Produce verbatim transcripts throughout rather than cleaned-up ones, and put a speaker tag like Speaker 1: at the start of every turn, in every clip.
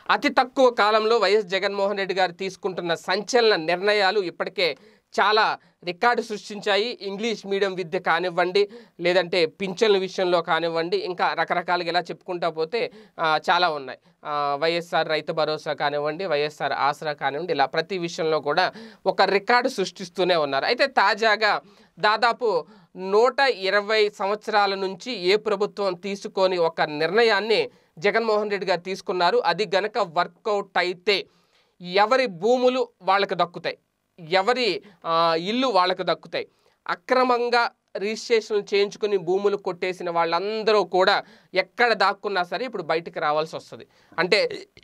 Speaker 1: అతి తక్కువ కాలంలో వైఎస్ జగన్మోహన్ రెడ్డి గారు తీసుకుంటున్న సంచలన నిర్ణయాలు ఇప్పటికే చాలా రికార్డు సృష్టించాయి. ఇంగ్లీష్ మీడియం విద్య కానివ్వండి, లేదంటే పింఛన్ల విషయంలో కానివ్వండి, ఇంకా రకరకాలుగా ఇలా చెప్పుకుంటా పోతే చాలా ఉన్నాయి. వైఎస్ఆర్ రైతు భరోసా కానివ్వండి, వైఎస్ఆర్ ఆసరా కానివ్వండి, ఇలా ప్రతి విషయంలో కూడా ఒక రికార్డు సృష్టిస్తూనే ఉన్నారు. అయితే తాజాగా దాదాపు నూట ఇరవై సంవత్సరాల నుంచి ఏ ప్రభుత్వం తీసుకొని ఒక నిర్ణయాన్ని జగన్మోహన్ రెడ్డి గారు తీసుకున్నారు. అది గనక వర్కౌట్ అయితే ఎవరి భూములు వాళ్ళకి దక్కుతాయి, ఎవరి ఇల్లు వాళ్ళకు దక్కుతాయి. అక్రమంగా రిజిస్ట్రేషన్లు చేయించుకుని భూములు కొట్టేసిన వాళ్ళందరూ కూడా ఎక్కడ దాక్కున్నా సరే ఇప్పుడు బయటికి రావాల్సి వస్తుంది. అంటే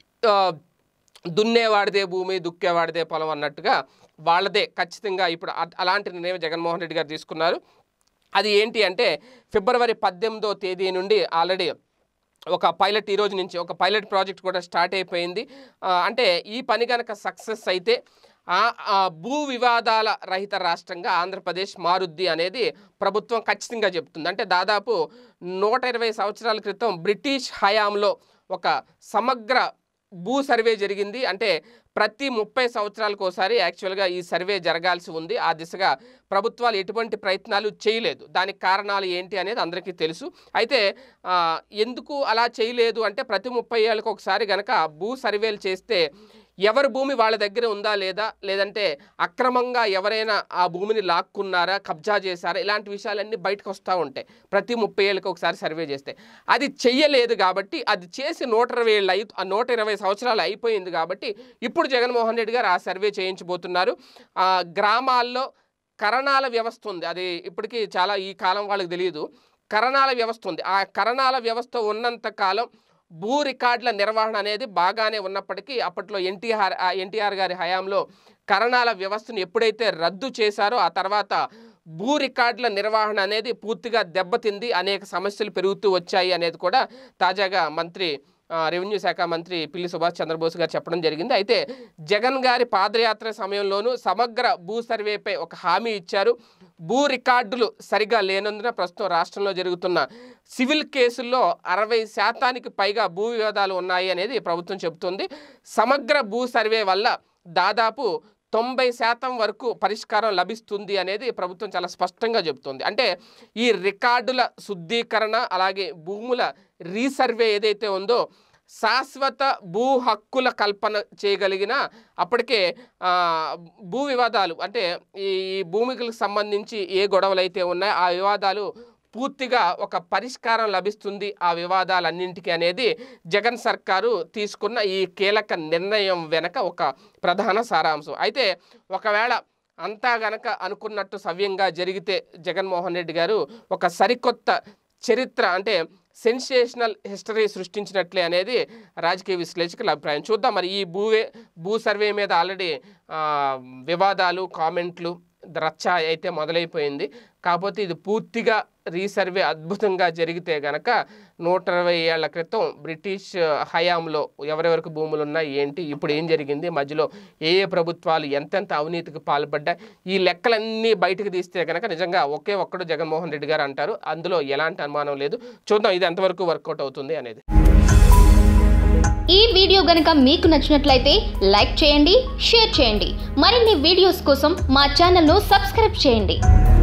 Speaker 1: దున్నేవాడిదే భూమి, దుక్కేవాడిదే పొలం అన్నట్టుగా వాళ్ళదే ఖచ్చితంగా ఇప్పుడు అలాంటి నిర్ణయం జగన్మోహన్ రెడ్డి గారు తీసుకున్నారు. అది ఏంటి అంటే ఫిబ్రవరి పద్దెనిమిదో తేదీ నుండి ఆల్రెడీ ఒక పైలట్ ఈ రోజు నుంచి ఒక పైలట్ ప్రాజెక్ట్ కూడా స్టార్ట్ అయిపోయింది. అంటే ఈ పని కనుక సక్సెస్ అయితే భూ వివాదాల రహిత రాష్ట్రంగా ఆంధ్రప్రదేశ్ మారుద్ది అనేది ప్రభుత్వం ఖచ్చితంగా చెప్తుంది. అంటే దాదాపు నూట ఇరవై సంవత్సరాల క్రితం బ్రిటిష్ హయాంలో ఒక సమగ్ర భూ సర్వే జరిగింది. అంటే ప్రతి ముప్పై సంవత్సరాలకు ఒకసారి యాక్చువల్గా ఈ సర్వే జరగాల్సి ఉంది. ఆ దిశగా ప్రభుత్వాలు ఎటువంటి ప్రయత్నాలు చేయలేదు. దానికి కారణాలు ఏంటి అనేది అందరికీ తెలుసు. అయితే ఎందుకు అలా చేయలేదు అంటే ప్రతి ముప్పై ఏళ్ళకు ఒకసారి కనుక భూ సర్వేలు చేస్తే ఎవరి భూమి వాళ్ళ దగ్గర ఉందా లేదా, లేదంటే అక్రమంగా ఎవరైనా ఆ భూమిని లాక్కున్నారా, కబ్జా చేశారా, ఇలాంటి విషయాలన్నీ బయటకు వస్తూ ఉంటాయి ప్రతి ముప్పై ఏళ్ళకి ఒకసారి సర్వే చేస్తే. అది చెయ్యలేదు కాబట్టి అది చేసి నూట ఇరవై ఏళ్ళు అయి నూట ఇరవై సంవత్సరాలు అయిపోయింది కాబట్టి ఇప్పుడు జగన్మోహన్ రెడ్డి గారు ఆ సర్వే చేయించబోతున్నారు. గ్రామాల్లో కరణాల వ్యవస్థ ఉంది. అది ఇప్పటికీ చాలా ఈ కాలం వాళ్ళకి తెలియదు. కరణాల వ్యవస్థ ఉంది. ఆ కరణాల వ్యవస్థ ఉన్నంత కాలం భూ రికార్డుల నిర్వహణ అనేది బాగానే ఉన్నప్పటికీ అప్పట్లో ఎన్టీఆర్ ఎన్టీఆర్ గారి హయాంలో కరణాల వ్యవస్థను ఎప్పుడైతే రద్దు చేశారో ఆ తర్వాత భూ రికార్డుల నిర్వహణ అనేది పూర్తిగా దెబ్బతింది. అనేక సమస్యలు పెరుగుతూ వచ్చాయి అనేది కూడా తాజాగా మంత్రి రెవెన్యూ శాఖ మంత్రి పిల్లి సుభాష్ చంద్రబోస్ గారు చెప్పడం జరిగింది. అయితే జగన్ గారి పాదయాత్ర సమయంలోనూ సమగ్ర భూ సర్వేపై ఒక హామీ ఇచ్చారు. భూ రికార్డులు సరిగా లేనందున ప్రస్తుతం రాష్ట్రంలో జరుగుతున్న సివిల్ కేసుల్లో అరవై శాతానికి పైగా భూ వివాదాలు ఉన్నాయి అనేది ప్రభుత్వం చెబుతుంది. సమగ్ర భూ సర్వే వల్ల దాదాపు తొంభై శాతం వరకు పరిష్కారం లభిస్తుంది అనేది ప్రభుత్వం చాలా స్పష్టంగా చెబుతుంది. అంటే ఈ రికార్డుల శుద్ధీకరణ అలాగే భూముల రీసర్వే ఏదైతే ఉందో శాశ్వత భూ హక్కుల కల్పన చేయగలిగిన అప్పటికే భూ వివాదాలు అంటే ఈ భూమికి సంబంధించి ఏ గొడవలు అయితే ఉన్నాయో ఆ వివాదాలు పూర్తిగా ఒక పరిష్కారం లభిస్తుంది ఆ వివాదాలన్నింటికి అనేది జగన్ సర్కారు తీసుకున్న ఈ కీలక నిర్ణయం వెనక ఒక ప్రధాన సారాంశం. అయితే ఒకవేళ అంతా గనక అనుకున్నట్టు సవ్యంగా జరిగితే జగన్మోహన్ రెడ్డి గారు ఒక సరికొత్త చరిత్ర అంటే సెన్సేషనల్ హిస్టరీ సృష్టించినట్లే అనేది రాజకీయ విశ్లేషకుల అభిప్రాయం. చూద్దాం మరి ఈ భూవే భూ సర్వే మీద ఆల్రెడీ వివాదాలు కామెంట్లు రచ్చ అయితే మొదలైపోయింది. కాకపోతే ఇది పూర్తిగా రీసర్వే అద్భుతంగా జరిగితే గనక నూట ఇరవై ఏళ్ల క్రితం బ్రిటిష్ హయాంలో ఎవరెవరికి భూములు ఉన్నాయి ఏంటి, ఇప్పుడు ఏం జరిగింది, మధ్యలో ఏ ఏ ప్రభుత్వాలు ఎంతెంత అవినీతికి పాల్పడ్డా ఈ లెక్కలన్నీ బయటకు తీస్తే కనుక నిజంగా ఒకే ఒక్కడు జగన్మోహన్ రెడ్డి గారు అంటారు. అందులో ఎలాంటి అనుమానం లేదు. చూద్దాం ఇది ఎంతవరకు వర్కౌట్ అవుతుంది అనేది.
Speaker 2: ఈ వీడియో గనుక మీకు నచ్చినట్లయితే లైక్ చేయండి, షేర్ చేయండి. మరిన్ని వీడియోస్ కోసం మా ఛానల్ను సబ్స్క్రైబ్ చేయండి.